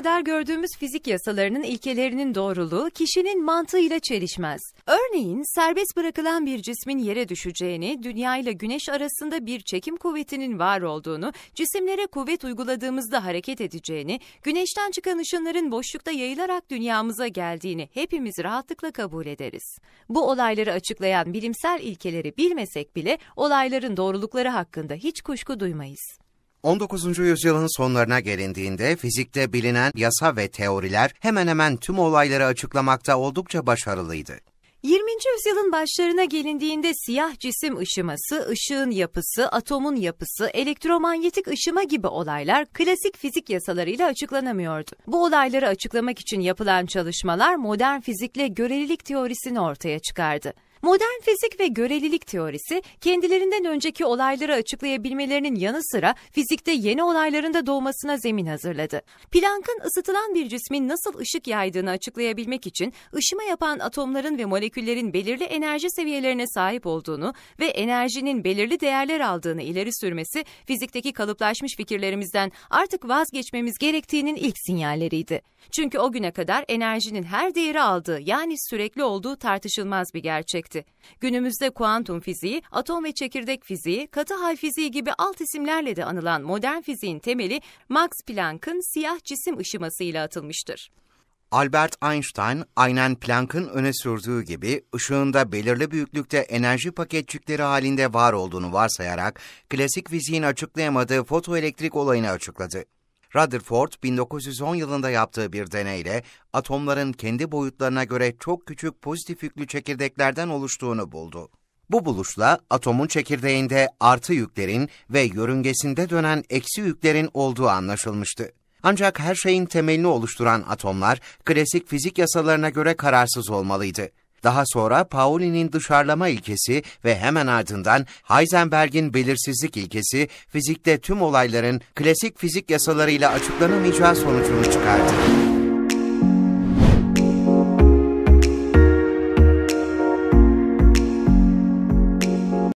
kadar gördüğümüz fizik yasalarının ilkelerinin doğruluğu kişinin mantığıyla çelişmez. Örneğin serbest bırakılan bir cismin yere düşeceğini, Dünya ile Güneş arasında bir çekim kuvvetinin var olduğunu, cisimlere kuvvet uyguladığımızda hareket edeceğini, Güneşten çıkan ışınların boşlukta yayılarak dünyamıza geldiğini hepimiz rahatlıkla kabul ederiz. Bu olayları açıklayan bilimsel ilkeleri bilmesek bile olayların doğrulukları hakkında hiç kuşku duymayız. 19. yüzyılın sonlarına gelindiğinde fizikte bilinen yasa ve teoriler hemen hemen tüm olayları açıklamakta oldukça başarılıydı. 20. yüzyılın başlarına gelindiğinde siyah cisim ışıması, ışığın yapısı, atomun yapısı, elektromanyetik ışıma gibi olaylar klasik fizik yasalarıyla açıklanamıyordu. Bu olayları açıklamak için yapılan çalışmalar modern fizikle görelilik teorisini ortaya çıkardı. Modern fizik ve görelilik teorisi, kendilerinden önceki olayları açıklayabilmelerinin yanı sıra fizikte yeni olayların da doğmasına zemin hazırladı. Planck'ın ısıtılan bir cismin nasıl ışık yaydığını açıklayabilmek için ışıma yapan atomların ve moleküllerin belirli enerji seviyelerine sahip olduğunu ve enerjinin belirli değerler aldığını ileri sürmesi, fizikteki kalıplaşmış fikirlerimizden artık vazgeçmemiz gerektiğinin ilk sinyalleriydi. Çünkü o güne kadar enerjinin her değeri aldığı, yani sürekli olduğu tartışılmaz bir gerçekti. Günümüzde kuantum fiziği, atom ve çekirdek fiziği, katı hal fiziği gibi alt isimlerle de anılan modern fiziğin temeli Max Planck'ın siyah cisim ışımasıyla atılmıştır. Albert Einstein, aynen Planck'ın öne sürdüğü gibi ışığın da belirli büyüklükte enerji paketçikleri halinde var olduğunu varsayarak klasik fiziğin açıklayamadığı fotoelektrik olayını açıkladı. Rutherford, 1910 yılında yaptığı bir deneyle atomların kendi boyutlarına göre çok küçük pozitif yüklü çekirdeklerden oluştuğunu buldu. Bu buluşla atomun çekirdeğinde artı yüklerin ve yörüngesinde dönen eksi yüklerin olduğu anlaşılmıştı. Ancak her şeyin temelini oluşturan atomlar klasik fizik yasalarına göre kararsız olmalıydı. Daha sonra Pauli'nin dışarılama ilkesi ve hemen ardından Heisenberg'in belirsizlik ilkesi fizikte tüm olayların klasik fizik yasalarıyla açıklanamayacağı sonucunu çıkardı.